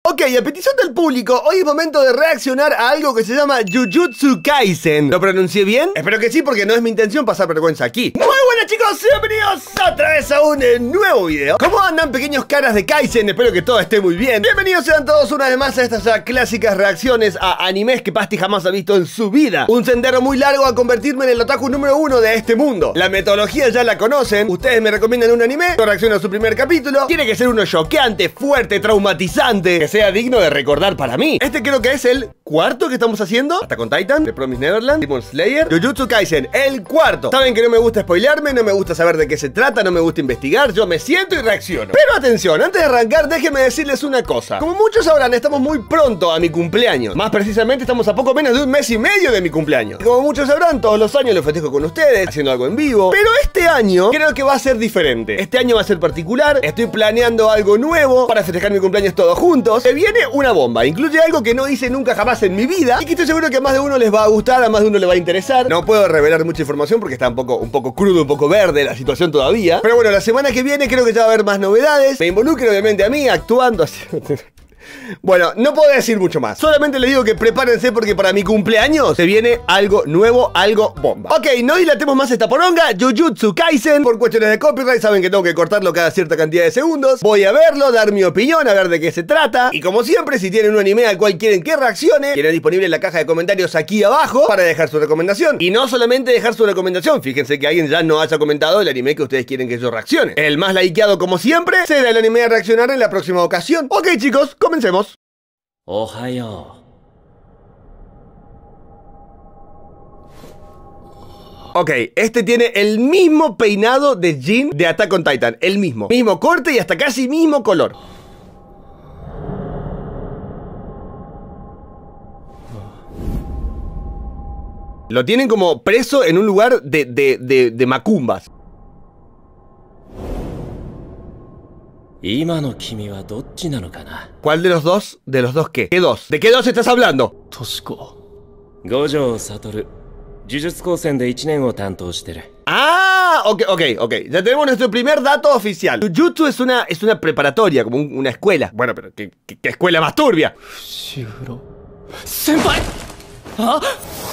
Ok, a petición del público, hoy es momento de reaccionar a algo que se llama Jujutsu Kaisen. ¿Lo pronuncié bien? Espero que sí, porque no es mi intención pasar vergüenza aquí. Muy buenas, chicos, bienvenidos otra vez a un nuevo video. ¿Cómo andan, pequeños caras de Kaisen? Espero que todo esté muy bien. Bienvenidos sean todos una vez más a estas ya clásicas reacciones a animes que Pasti jamás ha visto en su vida. Un sendero muy largo a convertirme en el otaku número 1 de este mundo. La metodología ya la conocen. Ustedes me recomiendan un anime, yo reacciono a su primer capítulo. Tiene que ser uno choqueante, fuerte, traumatizante, que sea digno de recordar para mí. Este creo que es el cuarto que estamos haciendo. Attack on Titan, The Promised Neverland, Demon Slayer, Jujutsu Kaisen, el cuarto. Saben que no me gusta spoilearme, no me gusta saber de qué se trata, no me gusta investigar, yo me siento y reacciono. Pero atención, antes de arrancar, déjenme decirles una cosa. Como muchos sabrán, estamos muy pronto a mi cumpleaños. Más precisamente, estamos a poco menos de un mes y medio de mi cumpleaños. Como muchos sabrán, todos los años lo festejo con ustedes, haciendo algo en vivo. Pero este año creo que va a ser diferente. Este año va a ser particular. Estoy planeando algo nuevo para festejar mi cumpleaños todos juntos. Se viene una bomba. Incluye algo que no hice nunca jamás en mi vida y que estoy seguro que a más de uno les va a gustar, a más de uno le va a interesar. No puedo revelar mucha información porque está un poco crudo, un poco verde la situación todavía. Pero bueno, la semana que viene creo que ya va a haber más novedades. Me involucro obviamente a mí actuando así. Bueno, no puedo decir mucho más. Solamente les digo que prepárense porque para mi cumpleaños se viene algo nuevo, algo bomba. Ok, no dilatemos más esta poronga. Jujutsu Kaisen, por cuestiones de copyright, saben que tengo que cortarlo cada cierta cantidad de segundos. Voy a verlo, dar mi opinión, a ver de qué se trata. Y como siempre, si tienen un anime al cual quieren que reaccione, tienen disponible en la caja de comentarios aquí abajo para dejar su recomendación. Y no solamente dejar su recomendación, fíjense que alguien ya no haya comentado el anime que ustedes quieren que yo reaccione. El más likeado, como siempre, será el anime a reaccionar en la próxima ocasión. Ok, chicos, comencemos. Ohayo. Ok, este tiene el mismo peinado de Jin de Attack on Titan. El mismo. Mismo corte y hasta casi mismo color. Lo tienen como preso en un lugar de macumbas. ¿Cuál de los dos? ¿De los dos qué? ¿Qué dos? ¿De qué dos estás hablando? Gojo Satoru. Jujutsu Kaisen de 1年を担当してる. Ah, ok. Ya tenemos nuestro primer dato oficial. Jujutsu es una preparatoria, como una escuela. Bueno, pero ¿qué escuela más turbia? Senpai. ¿Ah?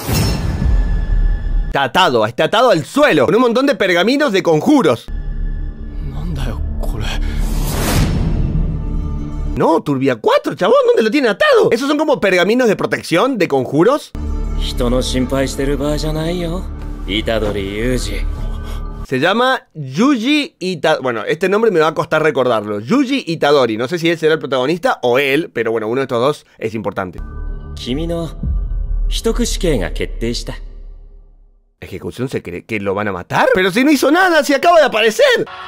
Está atado al suelo, con un montón de pergaminos de conjuros. No, Turbia 4, chabón, ¿dónde lo tiene atado? ¿Esos son como pergaminos de protección, de conjuros? Se llama Yuji Itadori. Bueno, este nombre me va a costar recordarlo. Yuji Itadori. No sé si él será el protagonista o él, pero bueno, uno de estos dos es importante. ¿Ejecución se cree que lo van a matar? Pero si no hizo nada, si acaba de aparecer.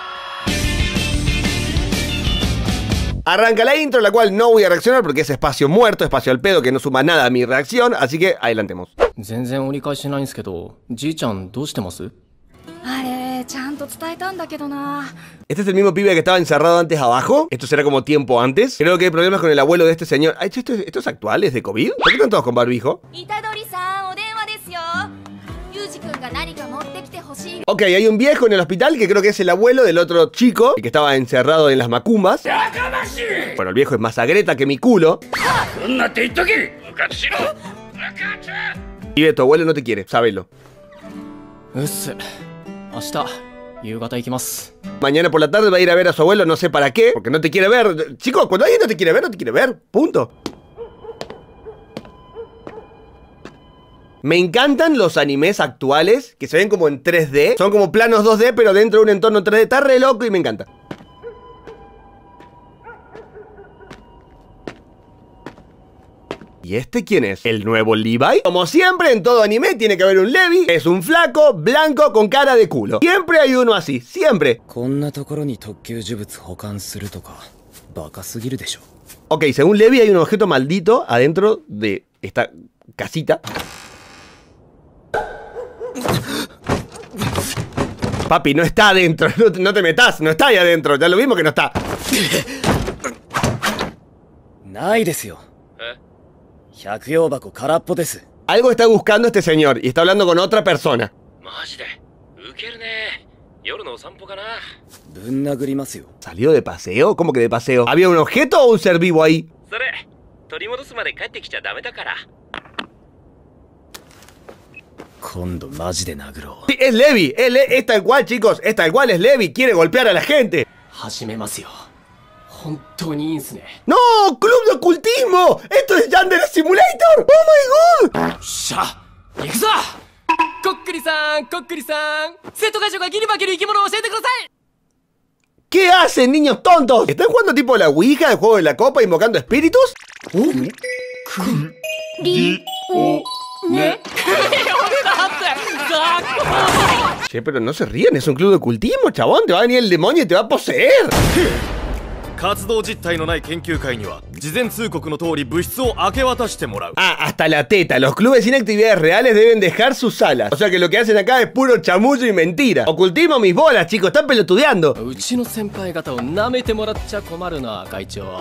Arranca la intro, la cual no voy a reaccionar porque es espacio muerto, espacio al pedo que no suma nada a mi reacción, así que adelantemos. ¿Este es el mismo pibe que estaba encerrado antes abajo? ¿Esto será como tiempo antes? Creo que hay problemas con el abuelo de este señor. ¿Esto es actual? ¿Es de COVID? ¿Por qué están todos con barbijo? Ok, hay un viejo en el hospital que creo que es el abuelo del otro chico que estaba encerrado en las macumbas. Bueno, el viejo es más agreta que mi culo. Y tu abuelo no te quiere, sábelo. Mañana por la tarde va a ir a ver a su abuelo, no sé para qué, porque no te quiere ver. Chicos, cuando alguien no te quiere ver, no te quiere ver. Punto. Me encantan los animes actuales que se ven como en 3D. Son como planos 2D, pero dentro de un entorno 3D. Está re loco y me encanta. ¿Y este quién es? ¿El nuevo Levi? Como siempre en todo anime tiene que haber un Levi. Es un flaco, blanco, con cara de culo. Siempre hay uno así, siempre. Ok, según Levi hay un objeto maldito adentro de esta casita. Papi, no está adentro, no te metas, no está ahí adentro, ya lo vimos que no está. Algo está buscando este señor y está hablando con otra persona. ¿Salió de paseo? ¿Cómo que de paseo? ¿Había un objeto o un ser vivo ahí? それ取り戻すまで帰ってきちゃダメだから。今度マジで殴ろう。 Sí, es Levi, es tal cual, chicos, es tal cual, es Levi, quiere golpear a la gente. 始めますよ。本当にいいんすね。 ¡No! ¡Club de ocultismo! ¡Esto es Yandere Simulator! ¡Oh my god! しゃ行くぞ。こっくりさん、こっくりさん、生徒会長がギリ化ける生き物を教えてください。 ¿Qué hacen, niños tontos? ¿Están jugando tipo la Ouija, el juego de la copa, invocando espíritus? Che, pero no se ríen, es un club de ocultismo, chabón. Te va a venir el demonio y te va a poseer. 活動実態のない研究会には事前通告の通り物質を明け渡してもらう。 Ah, hasta la teta. Los clubes sin actividades reales deben dejar sus salas. O sea que lo que hacen acá es puro chamullo y mentira. Ocultismo mis bolas, chicos. Están pelotudeando. うちの先輩方を舐めてもらっちゃ困るな、会長。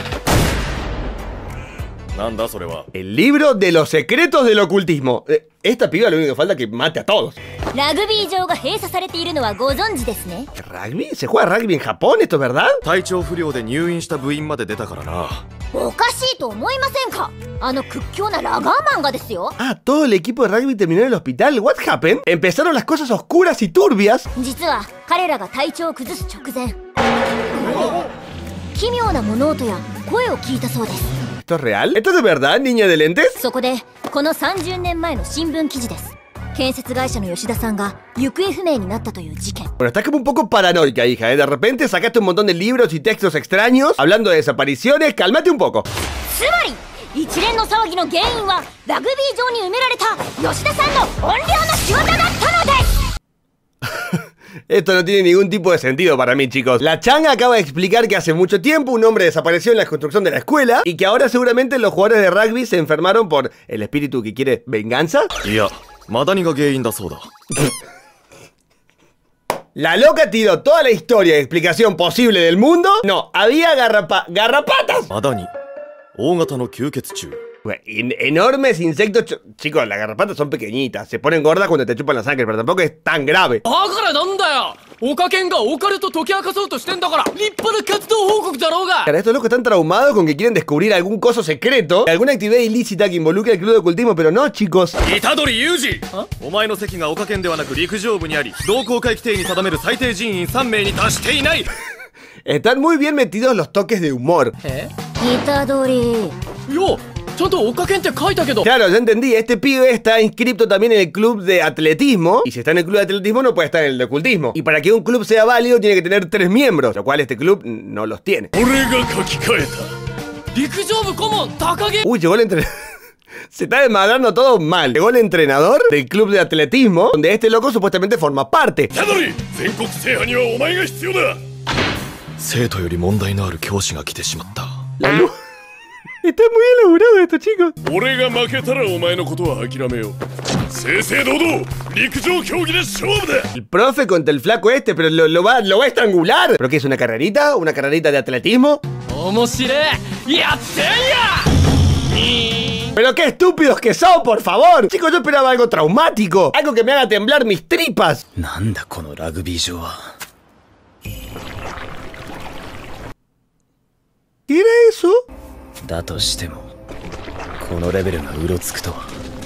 なんだそれは。 El libro de los secretos del ocultismo. Esta piba lo único que falta es que mate a todos. ラグビー場が閉鎖されているのはご存知ですね。 ¿Rugby? ¿Se juega rugby en Japón? ¿Esto es verdad? 体調不良で入院した部員まで出たからな。 おかしいと思いませんか？あの屈強なラガーマンがですよ。 Ah, todo el equipo de rugby terminó en el hospital. What happened? Empezaron las cosas oscuras y turbias. 実は彼らが体調を崩す直前、奇妙な物音や声を聞いたそうです。 ¿Esto es real? ¿Esto es de verdad, niña de lentes? そこでこの30年前の新聞記事です。建設会社の吉田さんが行方不明になったという事件。 Bueno, estás como un poco paranoica, hija, ¿eh? De repente sacaste un montón de libros y textos extraños hablando de desapariciones. Cálmate un poco. つまり一連の騒ぎの原因はラグビー場に埋められた吉田さんの怨霊の仕業だったのです。 Esto no tiene ningún tipo de sentido para mí, chicos. La changa acaba de explicar que hace mucho tiempo un hombre desapareció en la construcción de la escuela y que ahora seguramente los jugadores de rugby se enfermaron por el espíritu que quiere venganza. いや、マダニが原因だそうだ。 La loca tiró toda la historia y explicación posible del mundo. No, había garrapatas. マダニ、大型の吸血虫。 Enormes insectos. Chicos, las garrapatas son pequeñitas. Se ponen gordas cuando te chupan la sangre, pero tampoco es tan grave. だからなんだよ。オカケンがオカルト解き明かそうとしてんだから、立派な活動報告だろうが。 Estos locos están traumados con que quieren descubrir algún coso secreto, alguna actividad ilícita que involucre al club de ocultismo, pero no, chicos. 虎杖裕二、お前の席がオカケンではなく陸上部にあり、同好会規定に定める最低人員3名に達していない。 Están muy bien metidos los toques de humor. 虎杖。 よ、ちゃんとオカケンって書いたけど。 Claro, ya entendí. Este pibe está inscrito también en el club de atletismo. Y si está en el club de atletismo, no puede estar en el de ocultismo. Y para que un club sea válido, tiene que tener 3 miembros, lo cual este club no los tiene. 俺が書き換えた。 陸上部顧問高木。 Uy, llegó el entrenador. Se está desmadrando todo mal. Llegó el entrenador del club de atletismo, donde este loco supuestamente forma parte. 虎杖、全国制覇にはお前が必要だ。生徒より問題のある教師が来てしまった。 La luz. Está muy elaborado esto, chicos. 俺が負けたらお前のことは諦めよう。正々堂々、陸上競技で勝負だ。 El profe contra el flaco este, pero lo va a estrangular. ¿Pero qué es, una carrerita? ¿Una carrerita de atletismo? 面白い。やってんや。 ¡Pero qué estúpidos que son, por favor! Chicos, yo esperaba algo traumático. Algo que me haga temblar mis tripas. なんだこのラグビー場は。 ¿Qué era eso? だとしてもこのレベルがうろつくとは。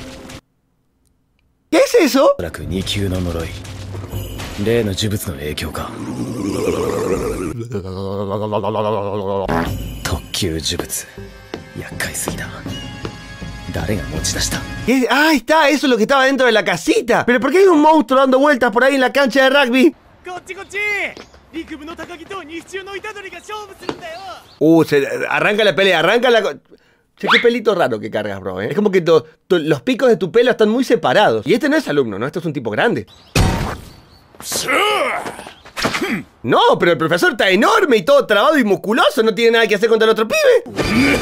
¿Qué es eso? おそらく2級の呪い、例の呪物の影響か。特級呪物、厄介すぎだ。誰が持ち出した？ Ah, ahí está, eso es lo que estaba dentro de la casita. ¿Pero por qué hay un monstruo dando vueltas por ahí en la cancha de rugby? Se arranca la pelea, arranca la... Che, qué pelito raro que cargas, bro, ¿eh? Es como que los picos de tu pelo están muy separados. Y este no es alumno, ¿no? Este es un tipo grande. No, pero el profesor está enorme y todo trabado y musculoso. No tiene nada que hacer contra el otro pibe.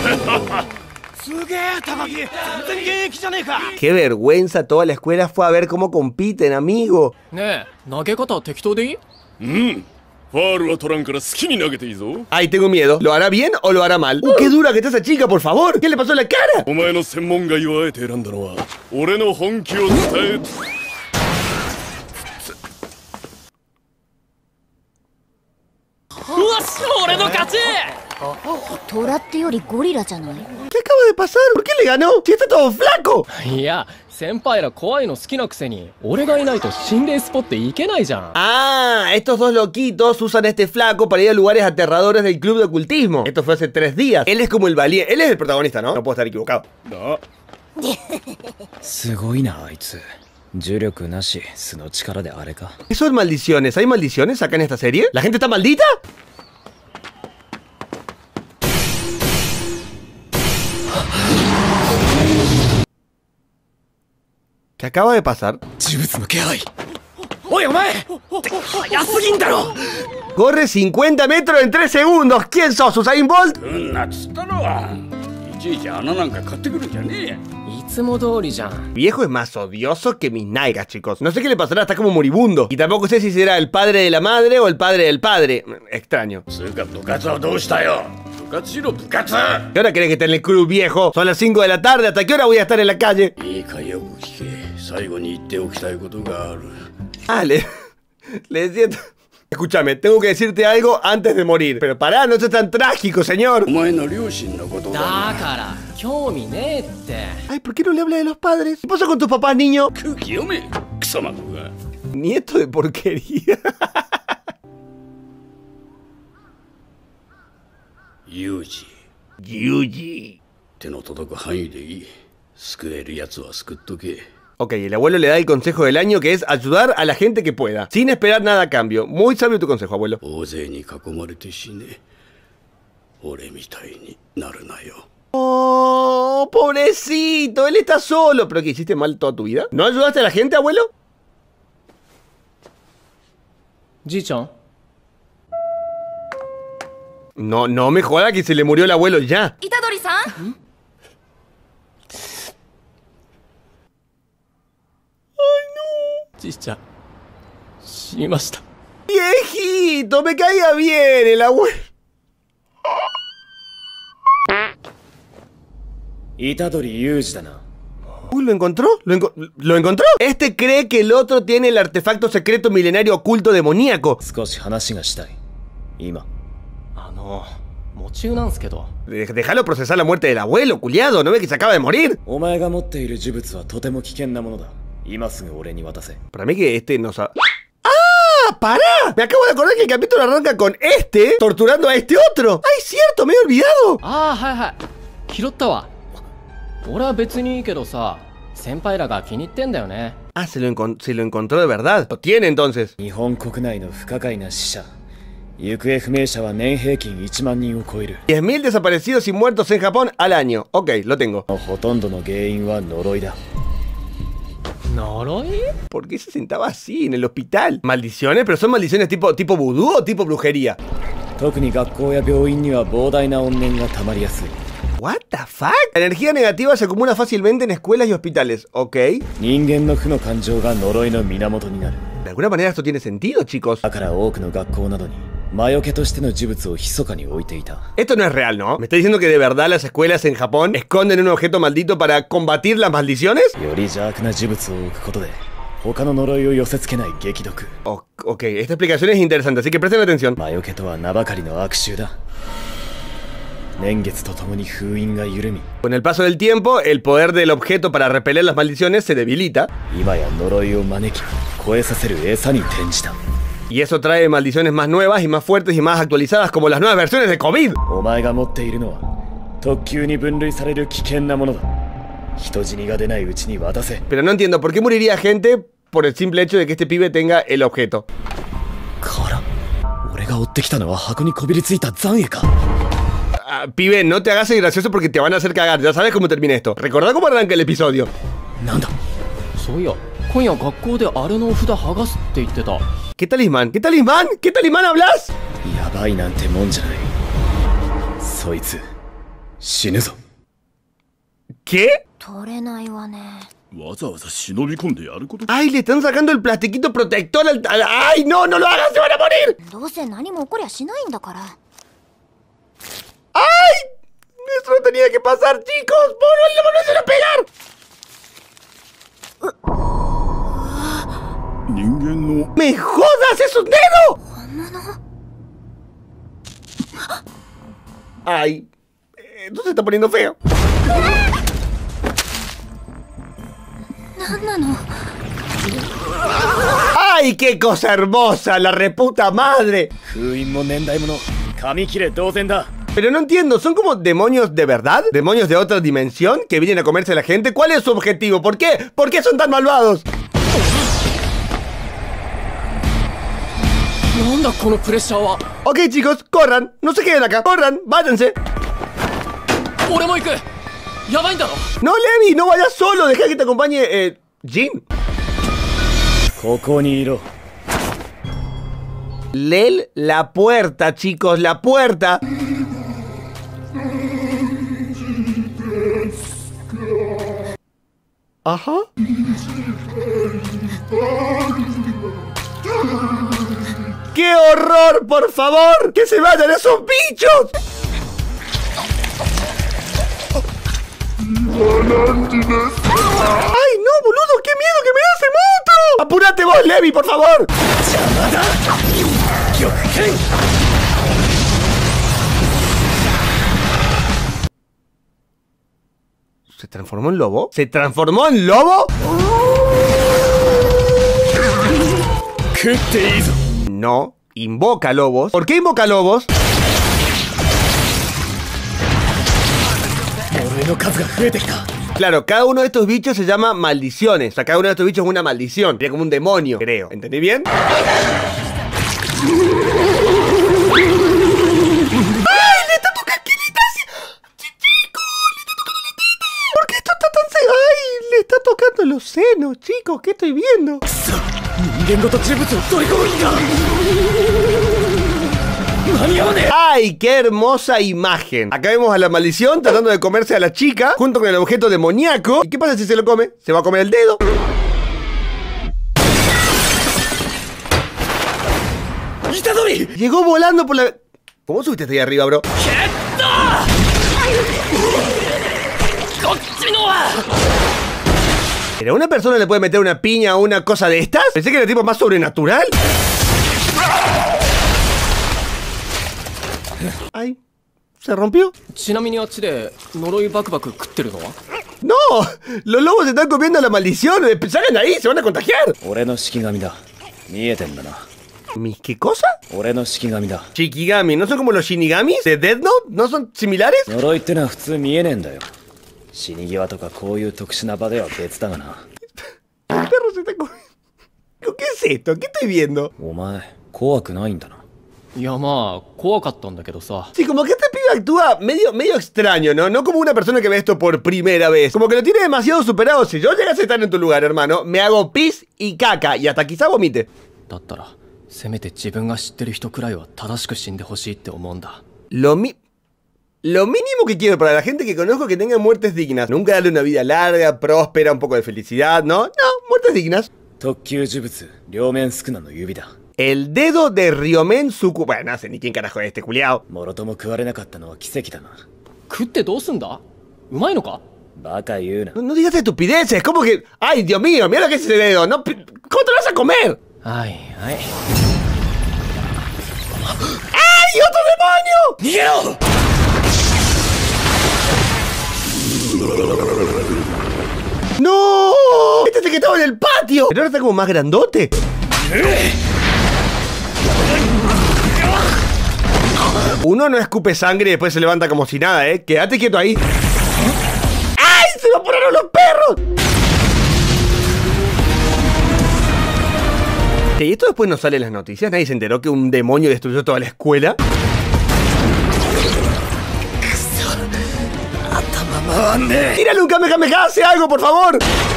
Qué vergüenza, toda la escuela fue a ver cómo compiten, amigo. ねえ、投げ方適当でいい？ Ay, tengo miedo. ¿Lo hará bien o lo hará mal? ¡Qué dura que está esa chica, por favor! ¿Qué le pasó en la cara? お前の専門外をあえて選んだのは俺の本気を伝え。 よし、俺の勝ち。 トラってよりゴリラじゃない？ ¿Qué acaba de pasar? ¿Por qué le ganó? Si está todo flaco. いや先輩ら怖いの好きなくせに俺がいないと心霊スポット行けないじゃん。 Ah, estos dos loquitos usan a este flaco para ir a lugares aterradores del club de ocultismo. Esto fue hace 3 días. Él es como el valiente. Él es el protagonista, ¿no? No puedo estar equivocado. すごいなあいつ。重力なし素の力であれか。 ¿Qué son maldiciones? ¿Hay maldiciones acá en esta serie? ¿La gente está maldita? ¿Qué acaba de pasar? 呪物の気配。おいお前って早すぎんだろ。 Corre 50 metros en 3 segundos. ¿Quién sos, Usain Bolt? なっつったのはいちいち穴なんか買ってくるんじゃねえ。 いつも通りじゃん。 Viejo es más odioso que mis nalgas, chicos. No sé qué le pasará, está como moribundo. Y tampoco sé si será el padre de la madre o el padre del padre. Extraño. つうか部活はどうしたよ。部活しろ部活。 ¿Qué hora querés que esté en el club, viejo? Son las 5 de la tarde. ¿Hasta qué hora voy a estar en la calle? いいかよく聞け。最後に言っておきたいことがある。 Ah, le decía... Escúchame, tengo que decirte algo antes de morir. Pero pará, no seas tan trágico, señor. お前の両親のことだがから興味ねえって。 Ay, ¿por qué no le habla de los padres? ¿Qué pasa con tus papás, niño? 空気読め。クソマコが。 Nieto de porquería. ユージ。 Yuji. 手の届く範囲でいい。救えるやつは救っとけ。 Ok, el abuelo le da el consejo del año, que es ayudar a la gente que pueda, sin esperar nada a cambio. Muy sabio tu consejo, abuelo. 大勢に囲まれて死ね。俺みたいになるなよ。 Oh, pobrecito, él está solo. ¿Pero qué, hiciste mal toda tu vida? ¿No ayudaste a la gente, abuelo? じいちゃん No, no me joda que se le murió el abuelo ya. 虎杖さん？ じいちゃん死にました。 Viejito, me caía bien el abuelo. 虎杖裕二だな。 Uy, ¿lo encontró? ¿Lo encontró? Este cree que el otro tiene el artefacto secreto milenario oculto demoníaco. 少し話がしたい。今。 夢中なんすけど。 Déjalo procesar la muerte del abuelo, culiado. ¿No ves que se acaba de morir? お前が持っている呪物はとても危険なものだ。今すぐ俺に渡せ。 Para mí que este no sabe... ¡Ah! ¡Pará! Me acabo de acordar que el capítulo arranca con este torturando a este otro. ¡Ay, cierto! Me he olvidado. ああはいはい拾ったわ。俺は別にいいけどさ先輩らが気に入ってんだよね。 Ah, se lo encontró de verdad. Lo tiene entonces. 日本国内の不可解な死者。行方不明者は年平均1万人を超える。 10.000 desaparecidos y muertos en Japón al año. Ok, lo tengo. ほとんどの原因は呪いだ。 呪い？ ¿Por qué se sentaba así en el hospital? ¿Maldiciones? ¿Pero son maldiciones tipo vudú o tipo brujería? 特に学校や病院には膨大な怨念が溜まりやすい。 What the fuck? La energía negativa se acumula fácilmente en escuelas y hospitales. Ok. 人間の負の感情が呪いの源になる。 De alguna manera esto tiene sentido, chicos. だから多くの学校などに魔除けとしての呪物を密かに置いていた。 Esto no es real, ¿no? ¿Me está diciendo que de verdad las escuelas en Japón esconden un objeto maldito para combatir las maldiciones? より邪悪な呪物を置くことで他の呪いを寄せ付けない激毒。 Ok, esta explicación es interesante, así que presten atención. 魔除けとは名ばかりの悪臭だ。年月とともに封印が緩み、 Con el paso del tiempo, el poder del objeto para repeler las maldiciones se debilita. 今や呪いを招き超えさせる餌に転じた。 Y eso trae maldiciones más nuevas y más fuertes y más actualizadas, como las nuevas versiones de COVID. お前が持っているのは特級に分類される危険なものだ。人死にが出ないうちに渡せ。 Pero no entiendo, ¿por qué moriría gente por el simple hecho de que este pibe tenga el objeto? から俺が追ってきたのは箱にこびりついた残影か。 Ah, pibe, no te hagas el gracioso porque te van a hacer cagar. Ya sabes cómo termina esto. Recordá cómo arranca el episodio. なんだそういや今夜学校であれのお札剥がすって言ってた。 ¿Qué talismán? ¿Qué talismán? ¿Qué talismán hablas? やばいなんてもんじゃない。そいつ死ぬぞ。 ¿Qué? 取れないわね。 わざわざ忍び込んでやること。 ¡Ay, le están sacando el plastiquito protector ¡Ay, no! ¡No lo hagas! ¡Se van a morir! どうせ何も起こりゃしないんだから。 ¡Ay! Eso no tenía que pasar, chicos. ¡Por no volverse a pegar! 人間の ¡Me jodas! ¡Es un dedo! Ay, esto se está poniendo feo. ¡Ay, qué cosa hermosa! ¡La reputa madre! 封印も年代物紙切れ同然だ。 Pero no entiendo, ¿son como demonios de verdad? ¿Demonios de otra dimensión que vienen a comerse a la gente? ¿Cuál es su objetivo? ¿Por qué? ¿Por qué son tan malvados? なんだこのプレッシャーは。 Ok, chicos, corran. No se queden acá. Corran, váyanse. 俺も行く。やばいんだろ。 No, Levi, no vayas solo. Deja que te acompañe, Jin. ここにいろ。 Lel, la puerta, chicos, la puerta. Ajá. ¡Qué horror, por favor! ¡Que se vayan esos bichos! ¡Ay, no, boludo! ¡Qué miedo que me hace monstruo! ¡Apúrate vos, Levi, por favor! ¿Se transformó en lobo? ¿Se transformó en lobo? No, invoca lobos. ¿Por qué invoca lobos? Claro, cada uno de estos bichos se llama maldiciones. O sea, cada uno de estos bichos es una maldición. Sería como un demonio, creo. ¿Entendí bien? Le está tocando los senos, chicos. ¿Qué estoy viendo? ¡Ay, qué hermosa imagen! Acá vemos a la maldición tratando de comerse a la chica junto con el objeto demoníaco. ¿Y qué pasa si se lo come? Se va a comer el dedo. Llegó volando por la... ¿Cómo subiste hasta ahí arriba, bro? ¿Pero a una persona le puede meter una piña o una cosa de estas? Pensé que era tipo más sobrenatural. Ay, ¿se rompió? ちなみにあっちで呪いバクバク食ってるのは。 ¡No! ¡Los lobos están comiendo la maldición! ¡Salgan ahí! ¡Se van a contagiar! 俺の式神だ。見えてんだな。 ¿Mis qué cosa? 俺の式神だ。 Shikigami, ¿no son como los Shinigamis de Death Note? ¿No son similares? 呪いってのは普通見えねえんだよ。死に際とかこういう特殊な場では別だがな。 El perro se está comiendo. ¿Qué es esto? ¿Qué estoy viendo? お前怖くないんだな。 いやまあ怖かったんだけどさ。 Sí, como que este pibe actúa medio extraño, ¿no? No como una persona que ve esto por primera vez. Como que lo tiene demasiado superado. Si yo llegase a estar en tu lugar, hermano, me hago pis y caca. Y hasta quizá vomite. だったらせめて自分が知ってる人くらいは正しく死んでほしいって思うんだ。 Lo mínimo que quiero para la gente que conozco que tenga muertes dignas. Nunca darle una vida larga, próspera, un poco de felicidad, ¿no? No, muertes dignas. 特級呪物両面宿儺の指だ。 El dedo de Ryomen Suku... Bueno, no sé ni quién carajo es este culiao. もろとも食われなかったのは奇跡だな。 食ってどうすんだ。うまいのか。 バカ言うな。 No digas estupideces, como que... ¡Ay, Dios mío! ¡Mira lo que es ese dedo! No, ¿cómo te lo vas a comer? はいはい。 ¡Ay, otro demonio! 逃げろ。 ¡No! Este es el que estaba en el patio. Pero ahora está como más grandote. Uno no escupe sangre y después se levanta como si nada, ¿eh? Quédate quieto ahí. ¡Ay! ¡Se evaporaron los perros! ¿Y esto después no sale en las noticias? ¿Nadie se enteró que un demonio destruyó toda la escuela? ¡Tírale un Kamehameha! ¡Hace algo, por favor!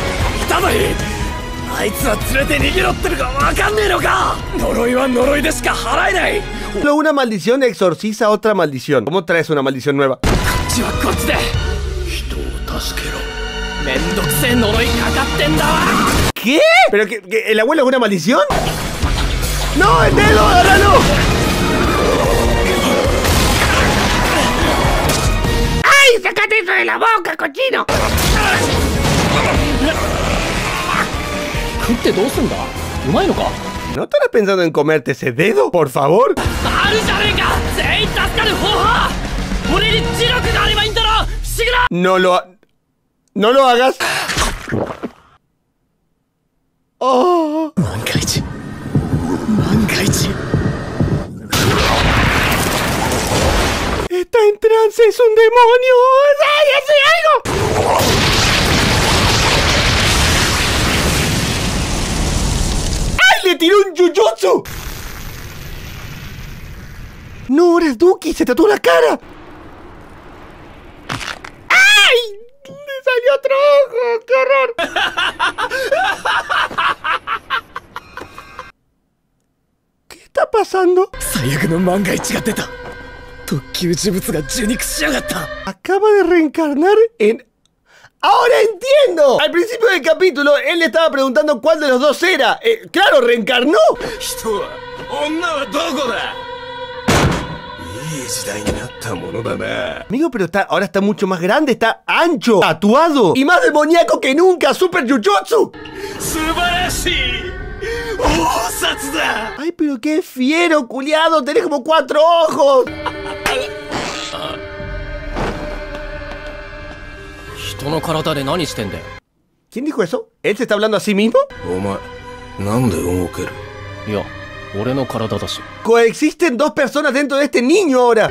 あいつは連れて逃げろってるか分かんねえのか。呪いは呪いでしか払えない。 Solo una maldición exorciza otra maldición. ¿Cómo traes una maldición nueva? こっちはこっちで。 人を助けろ。 めんどくせえ呪いかかってんだわ。 ¿Qué? ¿Pero que el abuelo es una maldición? ¡No, el dedo! ¡Agárralo! ¡Ay! ¡Sácate eso de la boca, cochino! 食ってどうすんだ。うまいのか。 ¿No estarás pensando en comerte ese dedo, por favor? あるじゃねえか。全員助かる方法。 俺に磁力があればいいんだろ。不思議な。 No lo hagas. Oh. Mangaichi. Mangaichi. Está en trance, es un demonio. ¡Ay, hace algo! ¡Ay, le tiró un Jujutsu! No, ahora es Duki, se tatuó la cara. ¡Ay! Le salió otro ojo, qué horror. ¿Qué está pasando? 最悪の万が一が出た。特級呪物が受肉しやがった。 Acaba de reencarnar en... ¡Ahora entiendo! Al principio del capítulo, él le estaba preguntando cuál de los dos era. ¡Claro, reencarnó! 人は女はどこだ。いい時代になったものだな。 Amigo, pero ahora está mucho más grande, está ancho, tatuado y más demoníaco que nunca. ¡Super Jujutsu! 素晴らしい大札だ。 ¡Ay, pero qué fiero, culiado! ¡Tenés como 4 ojos! 人の体で何してんだよ。 ¿Quién dijo eso? ¿Él se está hablando a sí mismo? お前なんで動ける？ いや、俺の体だし。 Coexisten dos personas dentro de este niño ahora.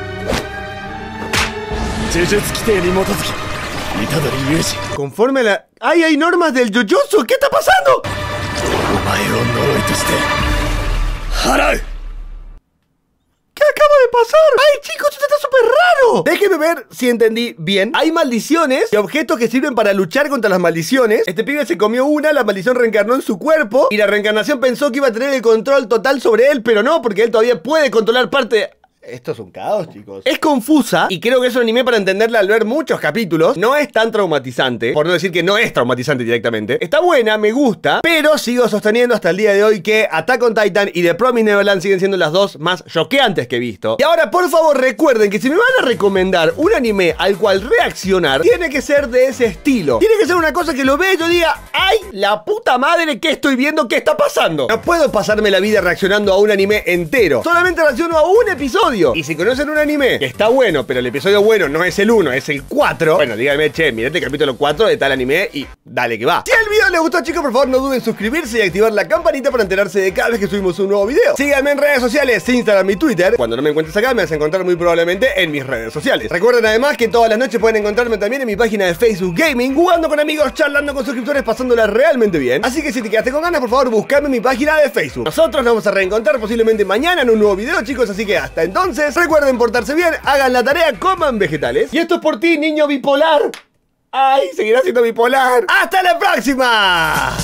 呪術規定に基づき虎杖裕二 Conforme a la... ¡Ay, hay normas del Jujutsu! ¿Qué está pasando? お前を呪いとして払う。 ¿Qué acaba de pasar? ¡Ay, chicos, esto está súper raro! Déjenme ver si entendí bien. Hay maldiciones y objetos que sirven para luchar contra las maldiciones. Este pibe se comió una, la maldición reencarnó en su cuerpo y la reencarnación pensó que iba a tener el control total sobre él, pero no, porque él todavía puede controlar parte... Esto es un caos, chicos. Es confusa y creo que es un anime para entenderla al ver muchos capítulos. No es tan traumatizante, por no decir que no es traumatizante directamente. Está buena, me gusta, pero sigo sosteniendo hasta el día de hoy que Attack on Titan y The Promised Neverland siguen siendo las dos más choqueantes que he visto. Y ahora, por favor, recuerden que si me van a recomendar un anime al cual reaccionar, tiene que ser de ese estilo. Tiene que ser una cosa que lo vea y yo diga, ¡ay, la puta madre que estoy viendo! ¿Qué está pasando? No puedo pasarme la vida reaccionando a un anime entero. Solamente reacciono a un episodio. Y si conocen un anime que está bueno, pero el episodio bueno no es el 1, es el 4, bueno, díganme, che, mirate el capítulo 4 de tal anime y dale que va. Si el video les gustó, chicos, por favor no duden en suscribirse y activar la campanita para enterarse de cada vez que subimos un nuevo video. Síganme en redes sociales, Instagram y Twitter. Cuando no me encuentres acá, me vas a encontrar muy probablemente en mis redes sociales. Recuerden además que todas las noches pueden encontrarme también en mi página de Facebook Gaming, jugando con amigos, charlando con suscriptores, pasándola realmente bien. Así que si te quedaste con ganas, por favor, buscame en mi página de Facebook. Nosotros nos vamos a reencontrar posiblemente mañana en un nuevo video, chicos, así que hasta entonces, recuerden portarse bien, hagan la tarea, coman vegetales. Y esto es por ti, niño bipolar. Ay, seguirá siendo bipolar. ¡Hasta la próxima!